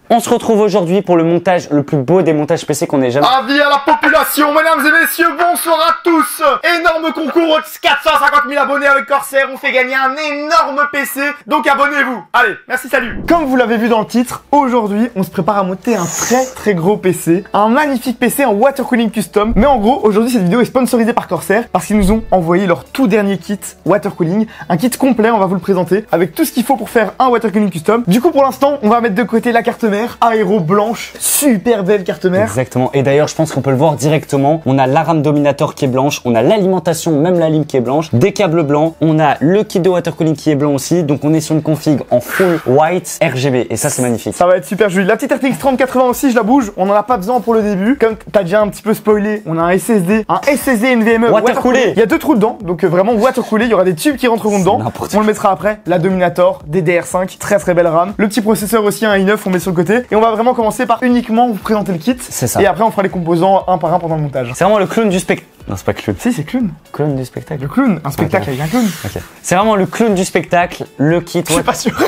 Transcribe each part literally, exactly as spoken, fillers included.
On se retrouve aujourd'hui pour le montage, le plus beau des montages P C qu'on ait jamais... Avis à la population, mesdames et messieurs, bonsoir à tous. Énorme concours, quatre cent cinquante mille abonnés avec Corsair, on fait gagner un énorme P C, donc abonnez-vous. Allez, merci, salut. Comme vous l'avez vu dans le titre, aujourd'hui, on se prépare à monter un très très gros P C, un magnifique P C en water cooling custom. Mais en gros, aujourd'hui, cette vidéo est sponsorisée par Corsair parce qu'ils nous ont envoyé leur tout dernier kit water cooling, un kit complet, on va vous le présenter, avec tout ce qu'il faut pour faire un water cooling custom. Du coup, pour l'instant, on va mettre de côté la carte mère, aéro blanche, super belle carte mère. Exactement, et d'ailleurs, je pense qu'on peut le voir directement. On a la rame dominator qui est blanche, on a l'alimentation, même la lime qui est blanche, des câbles blancs, on a le kit de water cooling qui est blanc aussi, donc on est sur une config en full white R G B, et ça c'est magnifique. Ça va être super joli. La petite R T X trente quatre-vingts aussi, je la bouge, on en a pas besoin pour le début. Comme t'as déjà un petit peu spoilé, on a un S S D, un S S D N V M E water coolé. Il y a deux trous dedans, donc euh, vraiment water coolé, il y aura des tubes qui rentreront dedans. On le mettra après. La Dominator, D D R cinq, très très belle RAM. Le petit processeur aussi, un i neuf, on met sur le côté. Et on va vraiment commencer par uniquement vous présenter le kit. C'est ça. Et après on fera les composants un par un pendant le montage. C'est vraiment le clown du spectacle. Non, c'est pas clown. Si, c'est clown. Clown du spectacle. Le clown, un spectacle okay. avec un clown. Ok. C'est vraiment le clown du spectacle, le kit. Je suis pas sûr.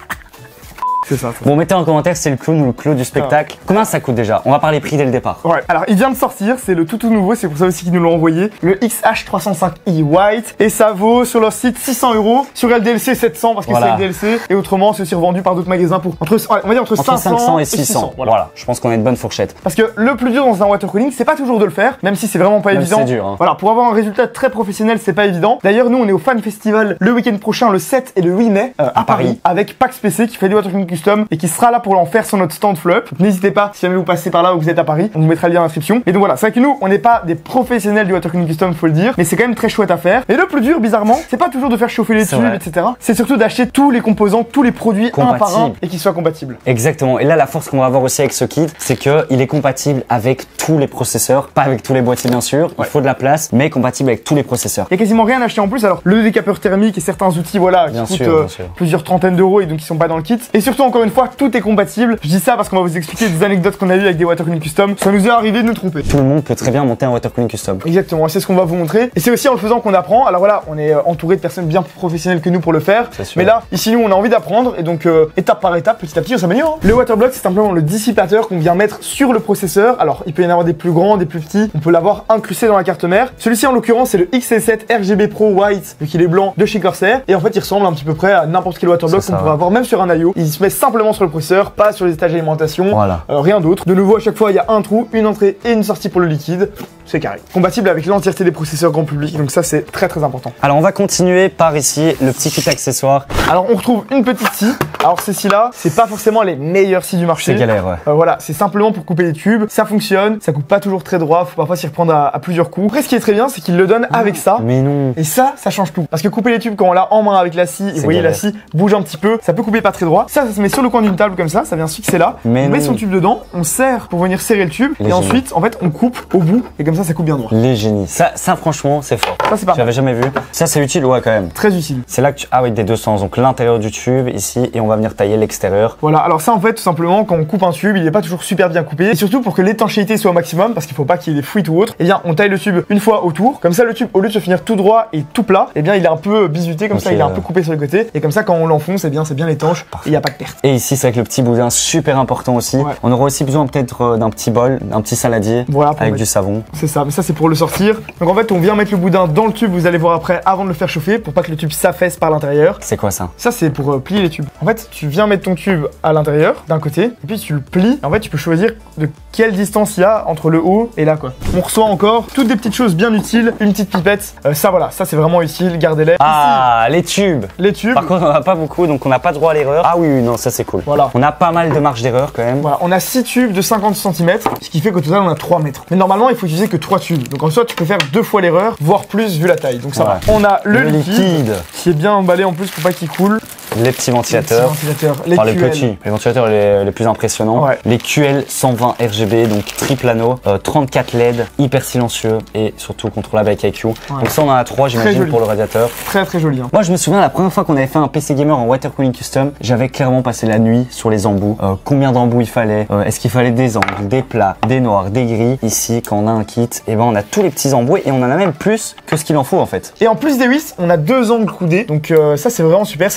C'est ça, ça. Bon, mettez en commentaire si c'est le clown ou le clown du spectacle. Ah. Combien ça coûte déjà? On va parler prix dès le départ. Ouais, alors il vient de sortir, c'est le tout tout nouveau, c'est pour ça aussi qu'ils nous l'ont envoyé. Le X H trois cent cinq i White. Et ça vaut sur leur site six cents euros. Sur L D L C sept cents parce que voilà. C'est L D L C. Et autrement, c'est aussi revendu par d'autres magasins pour entre, on va dire entre, entre cinq cents et six cents. six cents voilà. Voilà, je pense qu'on a une bonne fourchette. Parce que le plus dur dans un water cooling, c'est pas toujours de le faire, même si c'est vraiment pas même évident. C'est dur. Hein. Voilà, pour avoir un résultat très professionnel, c'est pas évident. D'ailleurs, nous, on est au Fan Festival le week-end prochain, le sept et le huit mai, euh, à, à Paris, Paris, avec Pax P C qui fait du water cooling custom et qui sera là pour en faire sur notre stand Flow Up. N'hésitez pas, si jamais vous passez par là ou que vous êtes à Paris, on vous mettra le lien en description. Et donc voilà, c'est vrai que nous, on n'est pas des professionnels du water cooling custom, faut le dire, mais c'est quand même très chouette à faire. Et le plus dur, bizarrement, c'est pas toujours de faire chauffer les tubes, et cetera. C'est surtout d'acheter tous les composants, tous les produits un par un et qu'ils soient compatibles. Exactement. Et là, la force qu'on va avoir aussi avec ce kit, c'est que il est compatible avec tous les processeurs, pas avec tous les boîtiers bien sûr. Ouais. Il faut de la place, mais compatible avec tous les processeurs. Il y a quasiment rien à acheter en plus. Alors le décapeur thermique et certains outils, voilà, qui bien coûtent sûr, euh, bien sûr. plusieurs trentaines d'euros et donc qui sont pas dans le kit. Et surtout, encore une fois, tout est compatible. Je dis ça parce qu'on va vous expliquer des anecdotes qu'on a eues avec des water cooling custom. Ça nous est arrivé de nous tromper. Tout le monde peut très bien monter un water cooling custom. Exactement, c'est ce qu'on va vous montrer. Et c'est aussi en le faisant qu'on apprend. Alors voilà, on est entouré de personnes bien plus professionnelles que nous pour le faire. Mais là, ici, nous, on a envie d'apprendre. Et donc, euh, étape par étape, petit à petit, on s'améliore. Le waterblock, c'est simplement le dissipateur qu'on vient mettre sur le processeur. Alors, il peut y en avoir des plus grands, des plus petits. On peut l'avoir incrusté dans la carte mère. Celui-ci, en l'occurrence, c'est le X S sept R G B Pro White, vu qu'il est blanc, de chez Corsair. Et en fait, il ressemble un petit peu près à n'importe quel waterblock qu'on pourrait avoir même sur un I O. Il se met simplement sur le processeur, pas sur les étages d'alimentation. Voilà. Euh, rien d'autre. De nouveau, à chaque fois, il y a un trou, une entrée et une sortie pour le liquide. C'est carré. Compatible avec l'entièreté des processeurs grand public, donc ça c'est très très important. Alors on va continuer par ici, le petit kit accessoire. Alors on retrouve une petite scie. Alors ces scies-là, c'est pas forcément les meilleures scies du marché. C'est galère, ouais. Euh, voilà, c'est simplement pour couper les tubes. Ça fonctionne, ça coupe pas toujours très droit, faut parfois s'y reprendre à, à plusieurs coups. Après ce qui est très bien, c'est qu'il le donne ah, avec ça. Mais non. Et ça, ça change tout. Parce que couper les tubes quand on l'a en main avec la scie, et vous voyez galère. La scie bouge un petit peu, ça peut couper pas très droit. Ça, ça se met sur le coin d'une table comme ça, ça vient se fixer là. Mais on non. met son tube dedans, on serre pour venir serrer le tube, les et génies. Ensuite, en fait, on coupe au bout, et comme ça, ça coupe bien droit. Les génies. Ça, ça franchement, c'est fort. Ça, c'est pas. J'avais jamais vu. Ça, c'est utile, ouais, quand même. Très utile. C'est là que tu. Ah oui, des deux sens. Donc l'intérieur du tube ici, et on va venir tailler l'extérieur. Voilà. Alors ça, en fait, tout simplement, quand on coupe un tube, il n'est pas toujours super bien coupé. Et surtout pour que l'étanchéité soit au maximum, parce qu'il faut pas qu'il y ait des fuites ou autre. Eh bien, on taille le tube une fois autour. Comme ça, le tube, au lieu de se finir tout droit et tout plat, eh bien, il est un peu bisuté comme okay, ça, il est un peu coupé sur le côté. Et comme ça, quand on l'enfonce, eh bien, c'est bien étanche. Et il n'y a pas de perte. Et ici, c'est avec le petit boudin super important aussi. Ouais. On aura aussi besoin peut-être d'un petit bol, d'un petit saladier voilà, avec mettre... du savon. C'est ça. Mais ça, c'est pour le sortir. Donc en fait, on vient mettre le boudin dans le tube. Vous allez voir après, avant de le faire chauffer, pour pas que le tube s'affaisse par l'intérieur. C'est quoi ça? Ça, c'est pour euh, plier les tubes. En fait, tu viens mettre ton tube à l'intérieur d'un côté, et puis tu le plies. Et en fait, tu peux choisir de quelle distance il y a entre le haut et là, quoi. On reçoit encore toutes des petites choses bien utiles, une petite pipette. Euh, ça, voilà, ça c'est vraiment utile. Gardez-les. Ah, ici, les tubes. Les tubes. Par contre, on en a pas beaucoup, donc on n'a pas droit à l'erreur. Ah oui, oui, non, ça c'est cool. Voilà. On a pas mal de marge d'erreur quand même. Voilà, on a six tubes de cinquante centimètres, ce qui fait qu'au total on a trois mètres. Mais normalement, il faut utiliser que trois tubes. Donc en soi, tu peux faire deux fois l'erreur, voire plus vu la taille. Donc ça ouais. va. On a le, le liquide, liquide qui est bien emballé en plus pour pas qu'il coule. Les petits ventilateurs, les, petits ventilateurs, les, enfin, les petits, les ventilateurs les, les plus impressionnants, ouais. Les Q L cent vingt R G B, donc triple anneau, euh, trente-quatre L E D, hyper silencieux et surtout contrôlable avec I Q. Ouais. Donc ça on en a trois j'imagine pour le radiateur. Très très joli. Hein. Moi je me souviens la première fois qu'on avait fait un P C gamer en water cooling custom, j'avais clairement passé la nuit sur les embouts. Euh, combien d'embouts il fallait, euh, est-ce qu'il fallait des angles, des plats, des noirs, des gris. Ici quand on a un kit, et ben on a tous les petits embouts et on en a même plus que ce qu'il en faut en fait. Et en plus des vis, on a deux angles coudés, donc euh, ça c'est vraiment super, c'est des Rotary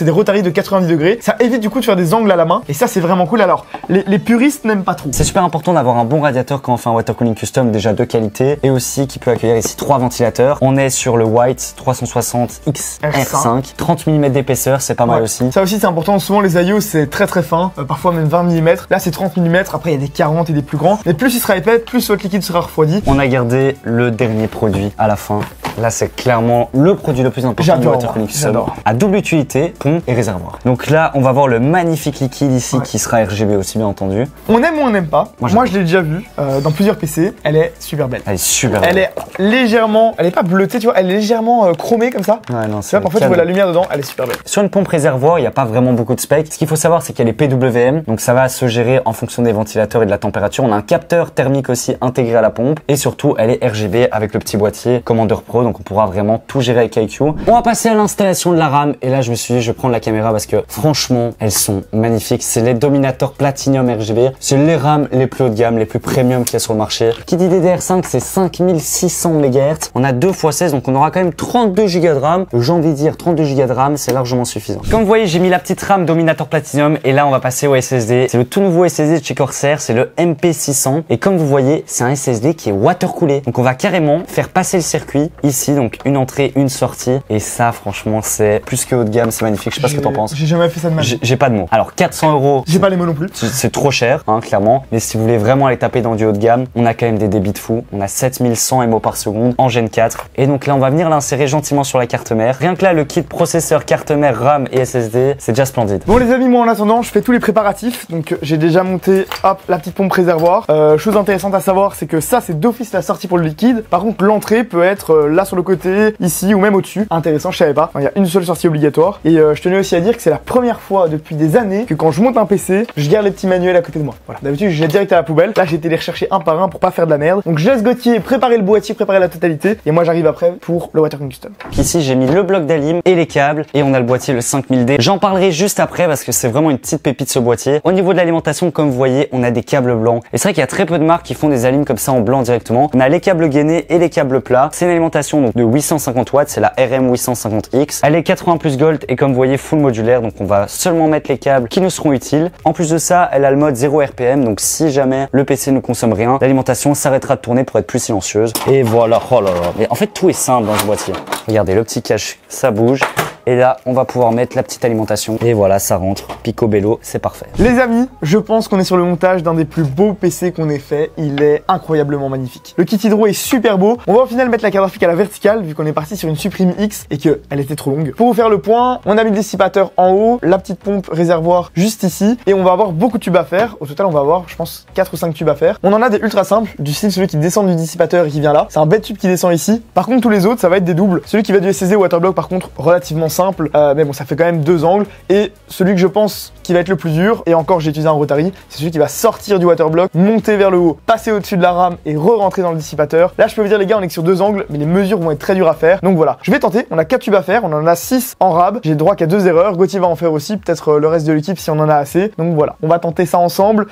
de quatre-vingt-dix degrés. Ça évite du coup de faire des angles à la main et ça c'est vraiment cool. Alors les, les puristes n'aiment pas trop. C'est super important d'avoir un bon radiateur quand on fait un water cooling custom, déjà de qualité et aussi qui peut accueillir ici trois ventilateurs. On est sur le White trois cent soixante X R cinq, trente millimètres d'épaisseur, c'est pas mal ouais. aussi. Ça aussi c'est important, souvent les I O c'est très très fin, euh, parfois même vingt millimètres. Là c'est trente millimètres, après il y a des quarante et des plus grands. Mais plus il sera épais, plus votre liquide sera refroidi. On a gardé le dernier produit à la fin. Là, c'est clairement le produit le plus important du water cooling custom. À double utilité, pompe et réservoir. Donc là, on va voir le magnifique liquide ici ouais. qui sera R G B aussi, bien entendu. On aime ou on n'aime pas. Moi, Moi je l'ai déjà vu euh, dans plusieurs P C. Elle est super belle. Elle est super elle belle. Elle est légèrement, elle est pas bleutée, tu vois, elle est légèrement euh, chromée comme ça. Ouais, non, c'est. En fait, tu vois la lumière dedans, elle est super belle. Sur une pompe réservoir, il n'y a pas vraiment beaucoup de specs. Ce qu'il faut savoir, c'est qu'elle est P W M, donc ça va se gérer en fonction des ventilateurs et de la température. On a un capteur thermique aussi intégré à la pompe et surtout, elle est R G B avec le petit boîtier Commander Pro, donc on pourra vraiment tout gérer avec I Q. On va passer à l'installation de la RAM et là je me suis dit je vais prendre la caméra parce que franchement elles sont magnifiques. C'est les Dominator Platinum R G B. C'est les RAM les plus haut de gamme, les plus premium qu'il y a sur le marché. Qui dit D D R cinq c'est cinq mille six cents mégahertz. On a deux fois seize donc on aura quand même trente-deux gigas de RAM. J'ai envie de dire trente-deux gigas de RAM c'est largement suffisant. Comme vous voyez j'ai mis la petite RAM Dominator Platinum et là on va passer au S S D. C'est le tout nouveau S S D de chez Corsair, c'est le M P six cents et comme vous voyez c'est un S S D qui est water coolé. Donc on va carrément faire passer le circuit ici, donc une entrée, une sortie et ça franchement c'est plus que haut de gamme, c'est magnifique. Je sais pas ce que t'en penses. J'ai jamais fait ça de ma vie. J'ai pas de mots. Alors quatre cents euros. J'ai pas les mots non plus. C'est trop cher, hein, clairement. Mais si vous voulez vraiment aller taper dans du haut de gamme, on a quand même des débits de fou. On a sept mille cent M O par seconde en Gen quatre. Et donc là on va venir l'insérer gentiment sur la carte mère. Rien que là le kit processeur, carte mère, RAM et S S D, c'est déjà splendide. Bon les amis, moi en attendant je fais tous les préparatifs. Donc j'ai déjà monté hop la petite pompe réservoir. Euh, chose intéressante à savoir c'est que ça c'est d'office la sortie pour le liquide. Par contre l'entrée peut être euh, là sur le côté, ici ou même au-dessus. Intéressant, je savais pas. Il y a une seule sortie obligatoire. Et euh, je tenais aussi à dire que c'est la première fois depuis des années que quand je monte un P C, je garde les petits manuels à côté de moi. Voilà. D'habitude, je jette direct à la poubelle. Là, j'ai été les rechercher un par un pour pas faire de la merde. Donc je laisse Gauthier préparer le boîtier, préparer la totalité. Et moi, j'arrive après pour le water cooling custom. Ici, j'ai mis le bloc d'alim et les câbles. Et on a le boîtier, le cinq mille D. J'en parlerai juste après parce que c'est vraiment une petite pépite ce boîtier. Au niveau de l'alimentation, comme vous voyez, on a des câbles blancs. Et c'est vrai qu'il y a très peu de marques qui font des alims comme ça en blanc directement. On a les câbles gainés et les câbles plats. C'est une alimentation donc de huit cent cinquante watts. C'est la R M huit cent cinquante X. Elle est quatre-vingts plus gold et comme vous voyez full modulaire, donc on va seulement mettre les câbles qui nous seront utiles. En plus de ça, elle a le mode zéro R P M, donc si jamais le P C ne consomme rien, l'alimentation s'arrêtera de tourner pour être plus silencieuse. Et voilà, oh là là. Mais en fait tout est simple dans ce boîtier. Regardez, le petit cache, ça bouge. Et là, on va pouvoir mettre la petite alimentation. Et voilà, ça rentre. Picobello, c'est parfait. Les amis, je pense qu'on est sur le montage d'un des plus beaux P C qu'on ait fait. Il est incroyablement magnifique. Le kit hydro est super beau. On va au final mettre la carte graphique à la verticale vu qu'on est parti sur une Supreme X et qu'elle était trop longue. Pour vous faire le point, on a mis le dissipateur en haut, la petite pompe réservoir juste ici. Et on va avoir beaucoup de tubes à faire. Au total, on va avoir, je pense, quatre ou cinq tubes à faire. On en a des ultra simples, du style celui qui descend du dissipateur et qui vient là. C'est un bête tube qui descend ici. Par contre, tous les autres, ça va être des doubles. Celui qui va du S S D au waterblock, par contre, relativement simple. Euh, mais bon, ça fait quand même deux angles. Et celui que je pense qui va être le plus dur, et encore j'ai utilisé un Rotary, c'est celui qui va sortir du waterblock, monter vers le haut, passer au-dessus de la rame et re-rentrer dans le dissipateur. Là, je peux vous dire les gars, on est que sur deux angles, mais les mesures vont être très dures à faire. Donc voilà, je vais tenter. On a quatre tubes à faire, on en a six en rab. J'ai le droit qu'à deux erreurs. Gauthier va en faire aussi, peut-être euh, le reste de l'équipe si on en a assez. Donc voilà, on va tenter ça ensemble.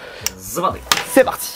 C'est parti.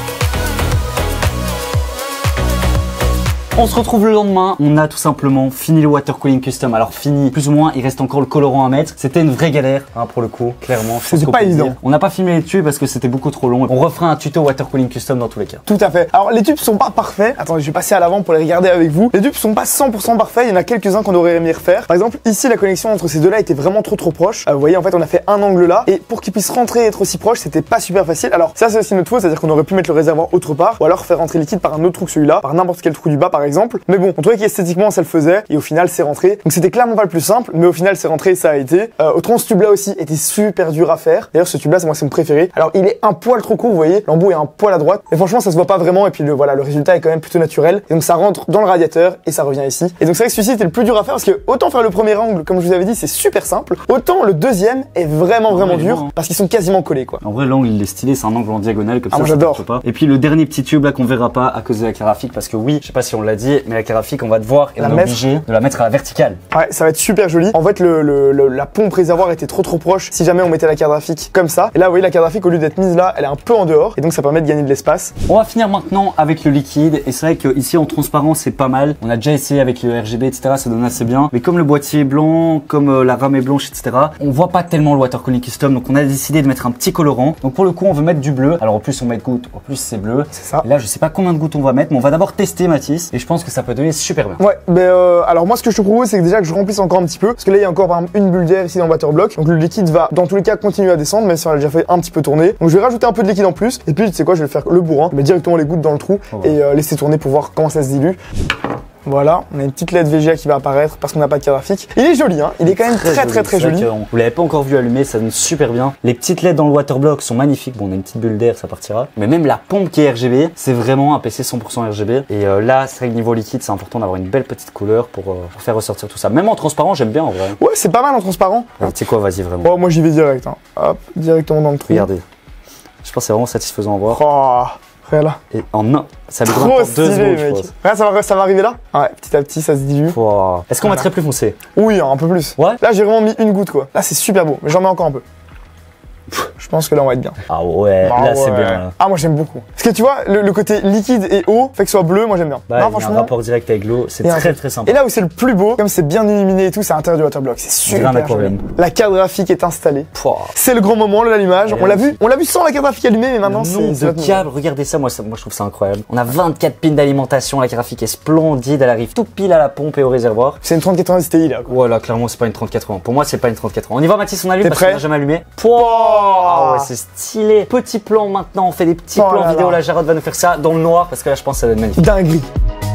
On se retrouve le lendemain, on a tout simplement fini le water cooling custom. Alors fini, plus ou moins, il reste encore le colorant à mettre. C'était une vraie galère, hein, pour le coup, clairement. C'était pas évident. On n'a pas filmé les tubes parce que c'était beaucoup trop long. On refera un tuto water cooling custom dans tous les cas. Tout à fait. Alors les tubes sont pas parfaits. Attendez, je vais passer à l'avant pour les regarder avec vous. Les tubes sont pas cent pour cent parfaits, il y en a quelques-uns qu'on aurait aimé refaire. Par exemple, ici la connexion entre ces deux-là était vraiment trop trop proche. Euh, vous voyez, en fait, on a fait un angle là et pour qu'ils puissent rentrer et être aussi proches, c'était pas super facile. Alors ça c'est aussi notre faute, c'est-à-dire qu'on aurait pu mettre le réservoir autre part ou alors faire rentrer le liquide par un autre trou que celui-là, par n'importe quel trou du bas par exemple. Mais bon, on trouvait qu'esthétiquement ça le faisait et au final c'est rentré. Donc c'était clairement pas le plus simple, mais au final c'est rentré et ça a été. Euh, autrement ce tube là aussi était super dur à faire. D'ailleurs ce tube là c'est moi c'est mon préféré. Alors il est un poil trop court, vous voyez, l'embout est un poil à droite. Et franchement ça se voit pas vraiment et puis le voilà le résultat est quand même plutôt naturel. Et donc ça rentre dans le radiateur et ça revient ici. Et donc c'est vrai que celui-ci était le plus dur à faire parce que autant faire le premier angle comme je vous avais dit c'est super simple, autant le deuxième est vraiment vraiment dur hein. Parce qu'ils sont quasiment collés quoi. En vrai l'angle il est stylé, c'est un angle en diagonale comme ah, ça. Moi j'adore. Et puis le dernier petit tube là qu'on verra pas à cause de la carte graphique parce que oui, je sais pas si on l'a l'a dit, mais la carafique, on va devoir et La on est mettre. obligé de la mettre à la verticale. Ouais, ça va être super joli. En fait, le, le, le- la pompe réservoir était trop trop proche si jamais on mettait la carte graphique comme ça. Et là, vous voyez, la carte graphique, au lieu d'être mise là, elle est un peu en dehors. Et donc, ça permet de gagner de l'espace. On va finir maintenant avec le liquide. Et c'est vrai qu'ici en transparent, c'est pas mal. On a déjà essayé avec le R G B, et cetera. Ça donne assez bien. Mais comme le boîtier est blanc, comme euh, la rame est blanche, et cetera, on voit pas tellement le water cooling custom. Donc, on a décidé de mettre un petit colorant. Donc, pour le coup, on veut mettre du bleu. Alors, en plus, on met de gouttes. En plus, c'est bleu. C'est ça. Et là, je sais pas combien de gouttes on va mettre, mais on va d'abord tester, Mathis. Et je pense que ça peut donner super bien. Ouais, mais euh, alors moi, ce que je te propose, c'est que déjà que je remplisse encore un petit peu. Parce que là, il y a encore par exemple une bulle d'air ici dans le water block. Donc, le liquide va dans tous les cas continuer à descendre, même si on l'a déjà fait un petit peu tourner. Donc, je vais rajouter un peu de liquide en plus. Et puis, tu sais quoi, je vais faire le bourrin. Je mets directement les gouttes dans le trou Oh, ouais. et euh, laisser tourner pour voir comment ça se dilue. Voilà, on a une petite L E D V G A qui va apparaître parce qu'on n'a pas de carte graphique. Il est joli, hein. Il est quand même très très très, C'est vrai joli. que on- Vous l'avez pas encore vu allumer, ça donne super bien. Les petites L E D dans le waterblock sont magnifiques. Bon, on a une petite bulle d'air, ça partira. Mais même la pompe qui est R G B, c'est vraiment un P C cent pour cent R G B. Et euh, là, c'est vrai que niveau liquide, c'est important d'avoir une belle petite couleur pour, euh, pour faire ressortir tout ça. Même en transparent, j'aime bien en vrai. Ouais, c'est pas mal en transparent. Ouais, tu sais quoi, vas-y vraiment. Bon, moi j'y vais direct, hein. Hop, directement dans le trou. Regardez. Je pense que c'est vraiment satisfaisant à voir. Oh, regarde là. Et en un, ça me Trop demande deux stylé, secondes, je mec. pense. Regarde, ça va, ça va arriver là. Ouais, petit à petit, ça se dilue. Wow. Est-ce qu'on Voilà. mettrait plus foncé? Oui, un peu plus. Ouais. Là, j'ai vraiment mis une goutte, quoi. Là, c'est super beau, mais j'en mets encore un peu. Je pense que là, on va être bien. Ah ouais, Ah là ouais. c'est bien. Là. Ah, moi j'aime beaucoup. Parce que tu vois, le, le côté liquide et eau fait que ce soit bleu, moi j'aime bien. Bah, non, il y a un rapport direct avec l'eau, c'est Il y a un très truc. très sympa. Et là où c'est le plus beau, comme c'est bien illuminé et tout, c'est à l'intérieur du waterblock. C'est dirait un super joli. aquarium. La carte graphique est installée. Pouah. C'est le grand moment, l'allumage. Et On l'a là, vu, on l'a vu sans la carte graphique allumée, mais maintenant Le c'est nombre c'est de notre câbles, regardez ça moi, ça, moi je trouve ça incroyable. On a vingt-quatre pins d'alimentation, la graphique est splendide, elle arrive tout pile à la pompe et au réservoir. C'est une trente quatre-vingts T I là, quoi. Voilà, clairement c'est pas une trente quatre-vingts. Pour moi c'est pas une trente quatre-vingts. On y va Mathis, on allume T'es parce prêt qu'on n'a jamais allumé. Pouah, ah ouais, c'est stylé. Petit plan maintenant, on fait des petits Oh plans là vidéo. là. Là Jarod va nous faire ça dans le noir parce que là je pense que ça va être magnifique. Dinguerie.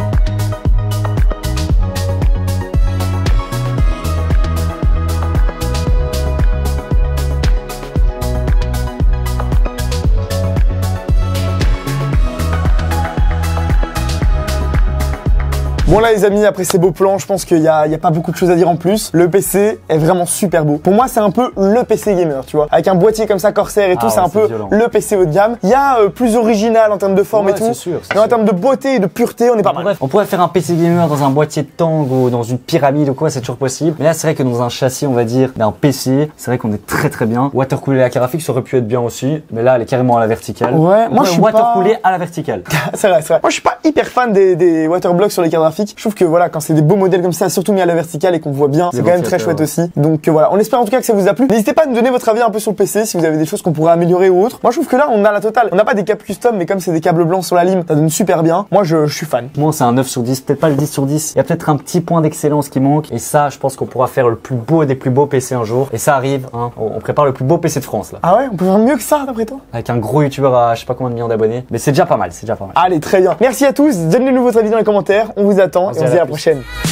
Bon là les amis, après ces beaux plans, je pense qu'il n'y a, il y a pas beaucoup de choses à dire en plus. Le P C est vraiment super beau. Pour moi c'est un peu le P C gamer, tu vois. Avec un boîtier comme ça Corsair et tout, Ah c'est ouais, un c'est peu violent. le P C haut de gamme. Il y a euh, plus original en termes de forme Ouais, et tout. c'est sûr, c'est Mais en sûr. termes de beauté et de pureté, on est pas mal. Bref, on pourrait faire un P C gamer dans un boîtier de Tang ou dans une pyramide ou quoi, c'est toujours possible. Mais là, c'est vrai que dans un châssis, on va dire, d'un P C, c'est vrai qu'on est très très bien. Watercoolé la carafique, ça aurait pu être bien aussi, mais là, elle est carrément à la verticale. Ouais, moi, je suis watercoolé pas- à la verticale. C'est vrai, c'est vrai. Moi, je suis pas hyper fan des, des waterblocks sur les cartes graphiques. Je trouve que voilà, quand c'est des beaux modèles comme ça, surtout mis à la verticale et qu'on voit bien, c'est Les quand même très ventilateurs, chouette aussi. Donc euh, voilà, on espère en tout cas que ça vous a plu. N'hésitez pas à nous donner votre avis un peu sur le P C, si vous avez des choses qu'on pourrait améliorer ou autre. Moi, je trouve que là, on a la totale. On n'a pas des câbles custom, mais comme c'est des câbles blancs sur la lime, ça donne super bien. Moi, je, je suis fan. Moi, c'est un neuf sur dix, peut-être pas le dix sur dix. Il y a peut-être un petit point d'excellence qui manque. Et ça, je pense qu'on pourra faire le plus beau des plus beaux P C un jour. Et ça arrive, hein. On on prépare le plus beau P C de France, là. Ah ouais, on peut faire mieux que ça, d'après toi? Avec un gros youtubeur à je sais pas combien de millions d'abonnés. Mais c'est déjà pas mal, c'est déjà pas mal. Allez, très bien. Merci à tous. Donnez-nous votre avis dans les commentaires. On vous attend On se et on dit se à dit à la la plus. prochaine.